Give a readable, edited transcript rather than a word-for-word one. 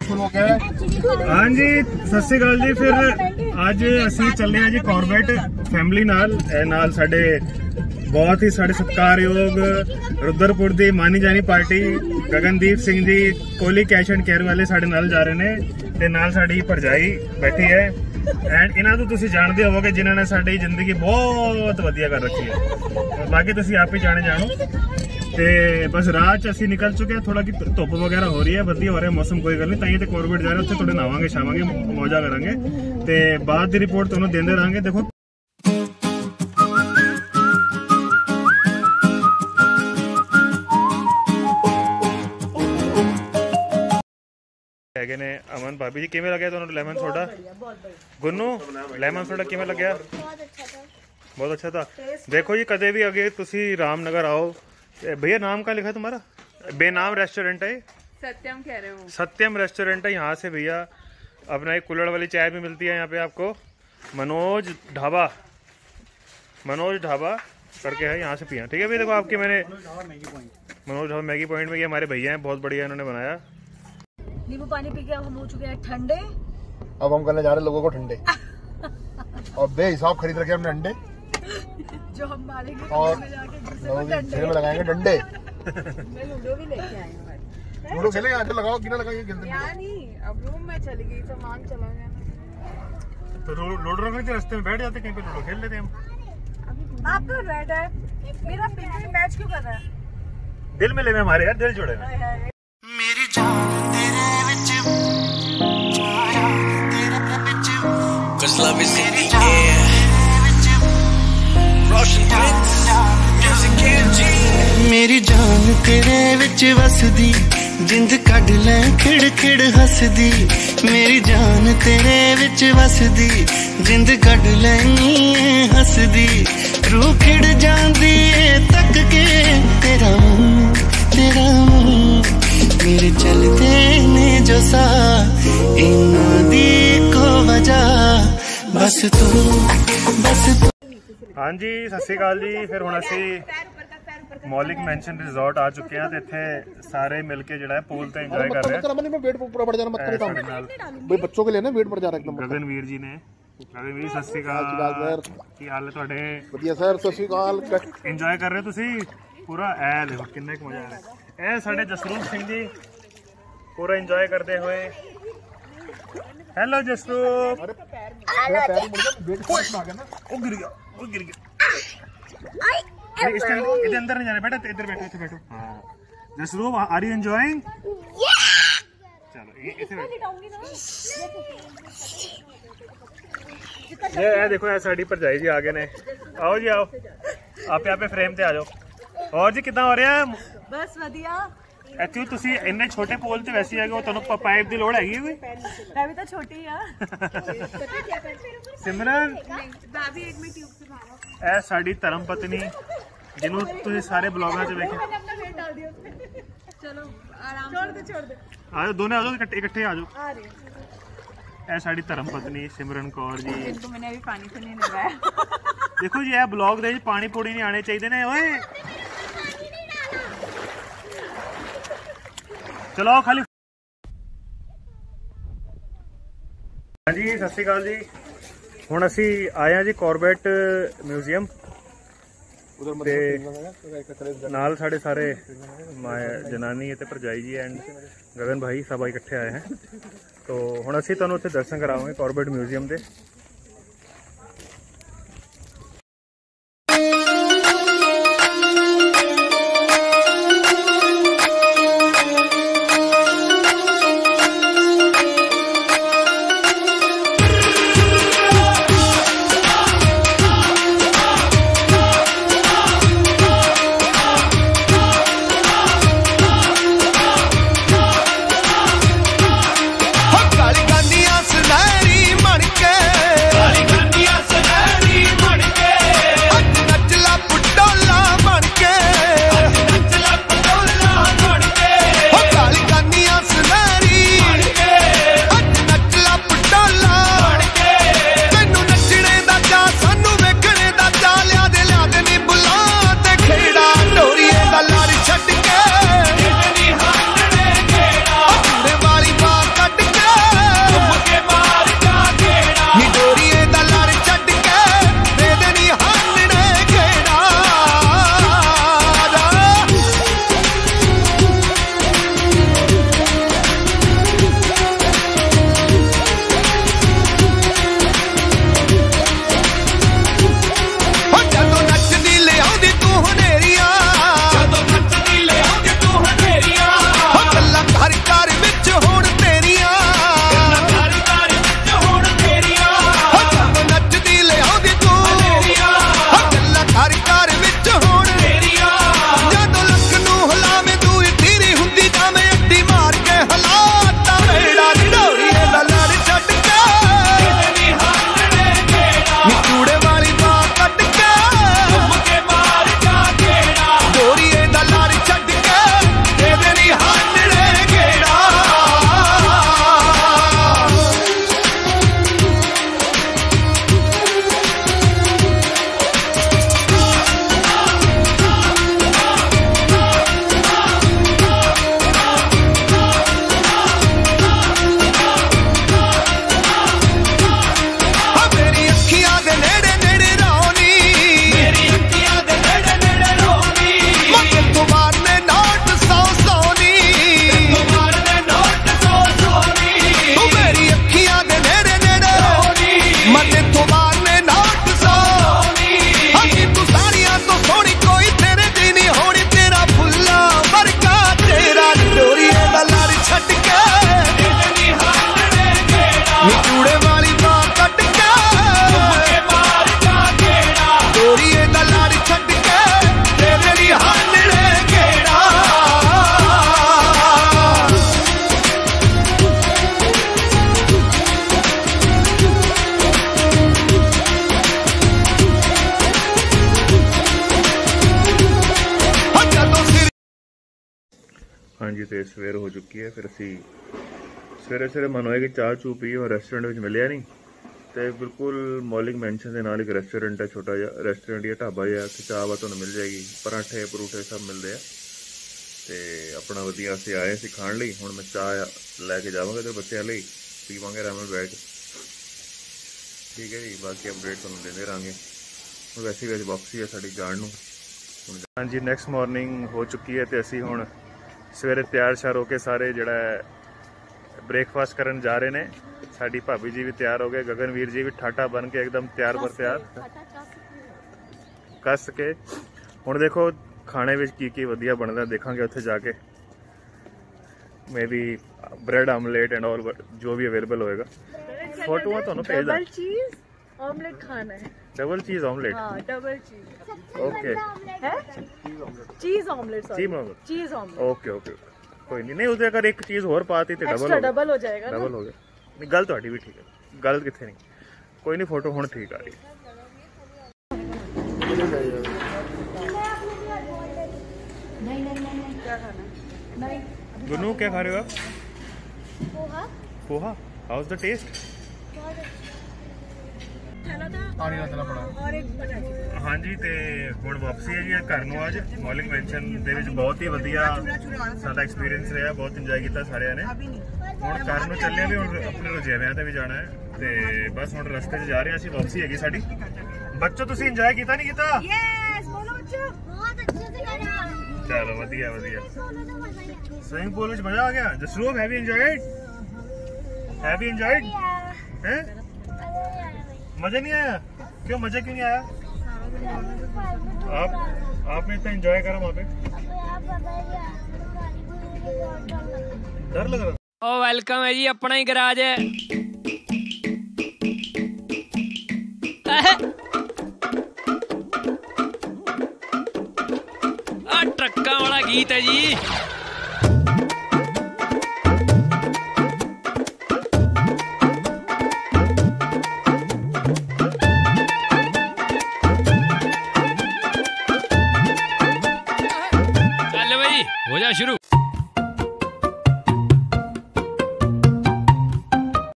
हाँ जी सत श्री अकाल जी। फिर अज असी चले जी कॉर्बेट फैमिली नाल साडे बहुत ही साडे सत्कारयोग रुद्रपुर दी मानी जानी party Gagandeep Singh ji Kohli cash and care वाले साडे नाल जा रहे ने ते नाल साडी भरजाई बैठी है एंड इन्हां तो तुसीं जानदे होवोगे जिन्हां ने साडी जिंदगी बहुत वधिया कर रखी है। बाकी तुसीं आप ही जानो ते बस राह च असीं निकल चुके हैं। थोड़ा की धुप वगैरह हो रही है, वधिया हो रहा है मौसम, कोई गल नहीं। ताइयों ते कॉर्बेट जा रहे उत्थे थोड़े नहावांगे शावांगे मौजा करांगे ते बाद दी रिपोर्ट तुहानूं देंदे रहांगे। देखो हैगे ने अमन भाभी जी किवें लग्या तुहानूं lemon soda? Gunnu lemon soda किवें लग्या? बहुत अच्छा था। देखो जी कदे भी अगे तुसी रामनगर आओ, भैया नाम का लिखा है तुम्हारा? बेनाम रेस्टोरेंट है, सत्यम कह रहे हो? सत्यम रेस्टोरेंट है। यहाँ से भैया अपना एक कुल्हड़ वाली चाय भी मिलती है यहाँ पे आपको। मनोज ढाबा करके है, यहाँ से पिया। ठीक है भैया, देखो आपके मैंने मनोज ढाबा मैगी पॉइंट में, ये हमारे भैया हैं, बहुत बढ़िया इन्होंने बनाया। नींबू पानी पी के अब हम हो चुके हैं ठंडे। अब हम करने जा रहे हैं लोगों को ठंडे और बेहिसाब खरीद रखे हमने अंडे जो हम मारेंगे और लगाएंगे डंडे। मैं लूडो भी लेके आई हूँ। लूडो खेलेंगे? आज लगाओ कि ना लगाइए? नहीं, अब रूम में चली गई तो मान चला गया तो लूडो रखने के रास्ते में बैठ जाते कहीं पे, लूडो खेल लेते हम। आप तो बैठ है, मेरा पिंकी मैच क्यों कर रहा है? दिल में ले हमारे यार, दिल जुड़े मेरी जान तेरे विच cause love is in the air Roshan Prince music and मेरी जान तेरे विच वसदी जिंद कढ ले खिड़ खिड़ हसदी। मेरी जान तेरे विच वसदी जिंद कढ लैनी हसदी। रूह खिड़ जांदी तक के तेरा मुंह मेरे चलते ने जो सा इन्ना दी को वजह बस तू। हाँ जी सत श्री अकाल जी। फिर हुण असीं मौलिक मैंशन रिजॉर्ट आ चुके हैं, इत्थे सारे मिलके जिहड़ा है पूल ते एंजॉय कर रहे हैं। वेट पूरा बढ़ जाना मत करो भाई, बच्चों के लिए ना वेट बढ़ जा रहा है एकदम। गगनवीर जी ने, गगनवीर सत श्री अकाल की हाल है तुहाडे? बढ़िया सर, सत श्री अकाल। एंजॉय कर रहे हो तुसीं पूरा? ऐ देखो किन्ना मजा आ रहा है। ए साडे जसरूप सिंह जी पूरा एंजॉय करते हुए। हेलो जसरूप। गिर गया। इधर अंदर नहीं जाना बेटा, इधर बैठो, इधर बैठो। हाँ जसरूप, आर यू एंजॉयिंग? चलो इधर ये देखो यार साड़ी पर जाई जी आगे ने। आओ जी आओ, आप यहाँ पे फ्रेम पे आ जाओ। और जी कितना हो रहा है? बस वधिया। एक्चुअली तुसी इन्ने छोटे पोल ते वैसे है कि तुहानू पाइप दी लोड़ हैगी कोई? मैं भी तो छोटी हां। सिमरन भाभी एक में ट्यूब से मारो। ए साडी धर्म पत्नी जिन्हों तुसी सारे ब्लॉगां च देखे। चलो आराम छोड़ दे आ जाओ, दोनों आ जाओ, इकट्ठे आ जाओ। आ रही ए साडी धर्म पत्नी सिमरन कौर जी। इनको मैंने अभी पानी से नहीं लगाया। देखो जी ए ब्लॉग दे पानी पूरी नहीं आने चाहिए ने। ओए चलो खाली। हाँ जी सत श्री अकाल जी। हुण असी आए हैं जी कॉर्बेट म्यूजियम ते नाल साढ़े सारे जनानी ते भरजाई जी एंड गगन भाई सब इकट्ठे आए हैं। तो हुण असी तुहानूं उत्थे दर्शन करावांगे कॉर्बेट म्यूजियम दे। जी तो सवेर हो चुकी है। फिर असी सवेरे सवेरे मन होया कि चाह चू पी और रेस्टोरेंट में मिलिया नहीं, तो बिल्कुल मॉलिंग मैंशन के नाल एक रेस्टोरेंट है, छोटा जिहा रेस्टोरेंट या ढाबा जिहा, चाह वा तुहानूं मिल जाएगी, पराठे परूठे सब मिलते हैं। तो अपना वधिया असीं आए सी खाण लई। हुण मैं चाह लैके जावांगा ते बच्चों लई पीवांगे आराम नाल बैठ के, ठीक है जी। बाकी अपडेट तुहानूं देंदे रहांगे। हुण वैसे भी अज वापसी है साडी जाण नूं। हाँ जी, नैक्सट मॉर्निंग हो चुकी है तो असीं हुण सवेरे तैयार श्यार होके सारे जिहड़ा ब्रेकफास्ट करन जा रहे ने। साडी भाभी जी भी तैयार हो गए, गगनवीर जी भी ठाटा बन के एकदम तैयार बर तैयार कस के। हुण देखो खाने में की वधिया बनदा देखांगे उत्थे जाके। Maybe bread omelette and all जो भी अवेलेबल होएगा। फोटो तुहानूं भेज दा। डबल चीज ऑमलेट खाना है। डबल चीज ऑमलेट, हाँ डबल चीज। ओके है चीज ऑमलेट, चीज ऑमलेट। ओके ओके कोई नहीं उसदे अगर एक चीज होर पाती तो डबल हो जाएगा, डबल हो गया। नहीं गल तुहाडी भी ठीक है, गल किथे नहीं। कोई नहीं, फोटो हुण ठीक आ रही है। गुनू क्या खा रहे हो आप? Poha. Poha, how's the taste? हाँ जी, तो हुण वापसी है जी घर नूं। अज मॉलिंग मैंशन दे विच बहुत ही वधिया साडा एक्सपीरियंस रहा, बहुत इंजॉय किया सारिਆਂ ने। हुण घर नूं चले भी, हुण अपने रुझेविਆਂ ते भी जाना है। तो बस हुण रस्ते च जा रहे हैं असीं। वापसी हैगी साडी। बच्चों तुसीं इंजॉय किया नहीं किया? यस बोलो बच्चों, बहुत अच्छे से करा। चलो वधिया वधिया। स्विमिंग पूल में मजा आ गया। Jasroop have you enjoyed? Have you enjoyed? हैं? मजा नहीं आया? क्यों मजा क्यों नहीं आया? आपने इतना एंजॉय करा वहाँ पे, डर लग रहा? ओ वेलकम है जी, अपना ही गराज है। ट्रक्का वाला गीत है जी। चल भाई हो जा शुरू।